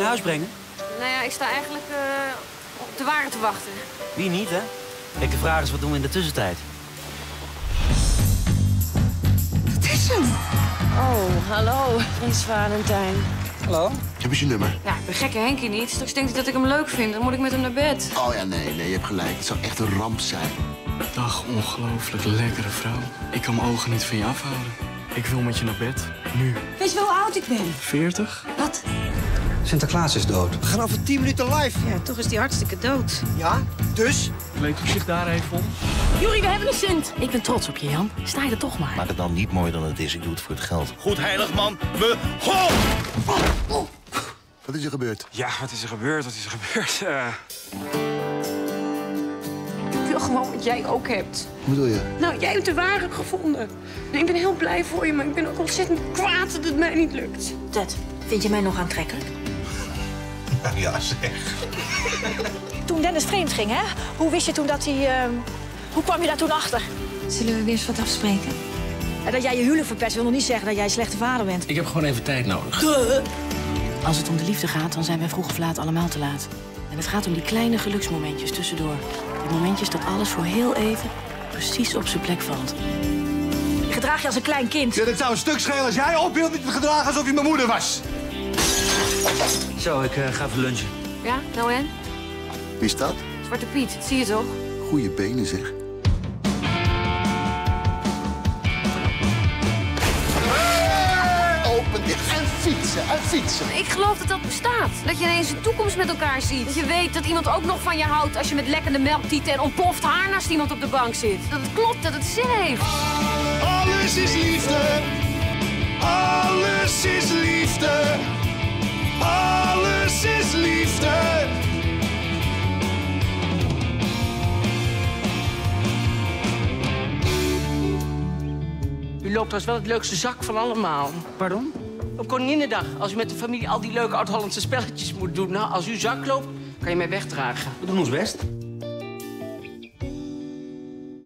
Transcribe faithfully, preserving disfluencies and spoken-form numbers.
naar huis brengen? Nou ja, ik sta eigenlijk uh, op de ware te wachten. Wie niet, hè? Kijk, de vraag is, wat doen we in de tussentijd? Het is hem! Oh, hallo, Prins Valentijn. Hallo? Heb je zijn nummer? Ja, ik ben gekke Henkie niet. Straks denkt hij dat ik hem leuk vind. Dan moet ik met hem naar bed. Oh ja, nee, nee, je hebt gelijk. Het zou echt een ramp zijn. Dag, ongelooflijk lekkere vrouw. Ik kan mijn ogen niet van je afhouden. Ik wil met je naar bed. Nu. Weet je wel hoe oud ik ben? veertig? Wat? Sinterklaas is dood. We gaan over tien minuten live. Ja, toch is die hartstikke dood. Ja, dus? Kleed u zich daar even om. Juri, we hebben een Sint. Ik ben trots op je, Jan. Sta je er toch maar. Maak het dan niet mooier dan het is. Ik doe het voor het geld. Goed, heilig man. We... Ho! Wat is er gebeurd? Ja, wat is er gebeurd? Wat is er gebeurd? Uh... Ik wil gewoon wat jij ook hebt. Hoe bedoel je? Nou, jij hebt de ware gevonden. Ik ben heel blij voor je, maar ik ben ook ontzettend kwaad dat het mij niet lukt. Ted, vind je mij nog aantrekkelijk? Ja, zeg. Toen Dennis vreemd ging, hè? Hoe wist je toen dat hij... Uh... Hoe kwam je daar toen achter? Zullen we weer eens wat afspreken? En dat jij je huwelijk verpest wil nog niet zeggen dat jij een slechte vader bent. Ik heb gewoon even tijd nodig. Duh. Als het om de liefde gaat, dan zijn wij vroeg of laat allemaal te laat. En het gaat om die kleine geluksmomentjes tussendoor. Die momentjes dat alles voor heel even precies op zijn plek valt. Je gedraag je als een klein kind. Ja, dat zou een stuk schelen als jij op wilt niet gedragen alsof je mijn moeder was. Zo, ik uh, ga even lunchen. Ja, nou en? Wie is dat? Zwarte Piet, dat zie je toch? Goeie benen, zeg. Open dit en fietsen, en fietsen. Ik geloof dat dat bestaat. Dat je ineens een toekomst met elkaar ziet. Dat je weet dat iemand ook nog van je houdt als je met lekkende melktieten en ontploft haar naast iemand op de bank zit. Dat het klopt, dat het zin heeft. Alles is liefde. Alles is liefde. Alles is liefde. U loopt als wel het leukste zak van allemaal. Pardon? Op Koninginnedag, als u met de familie al die leuke oud-Hollandse spelletjes moet doen. Nou, als u zak loopt, kan je mij wegdragen. We doen ons best.